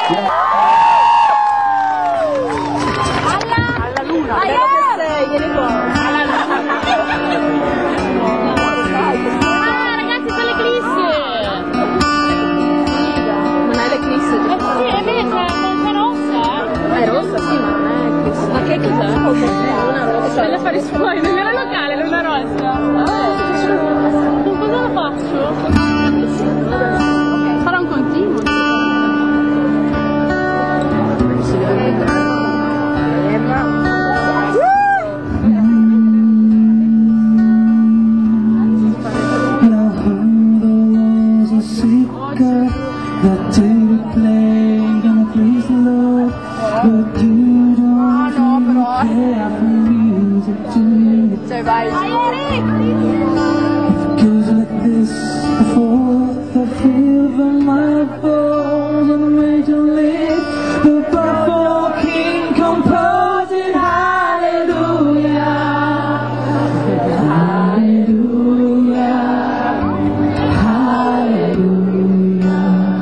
Alla luna! Ragazzi, c'è l'eclisse! Non è l'eclisse? Sì, è vero, è rossa! È rossa, sì, ma non è l'eclisse. Ma che cos'è? È una rossa. È l'affare suoi, non era locale, luna rossa! Con cosa la faccio? Sarà un continuo! Si deve mettere. That day we played in a place of love, but you don't care for music, do you? Cioè vai. If it goes like this, before the feel of my bones on the major league, the buffalo king composing hallelujah, hallelujah, hallelujah.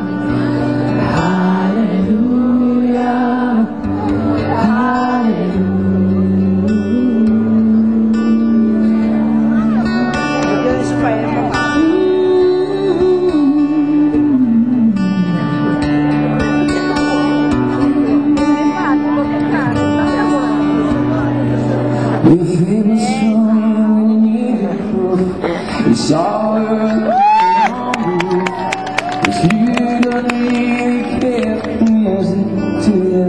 Your famous song, it's all around you. If you don't really care for music, do you?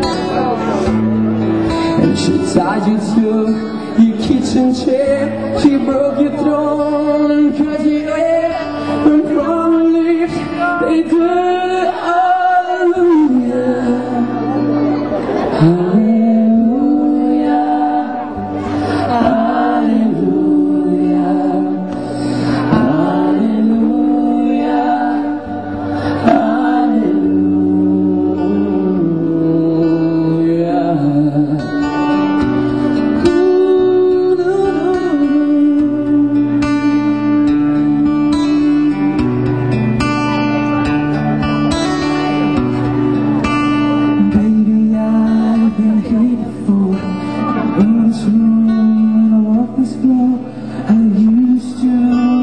And she tied you to your kitchen chair. She broke your throne and cut your hair. And probably they did hallelujah, hallelujah.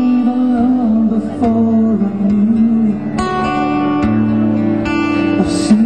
I've seen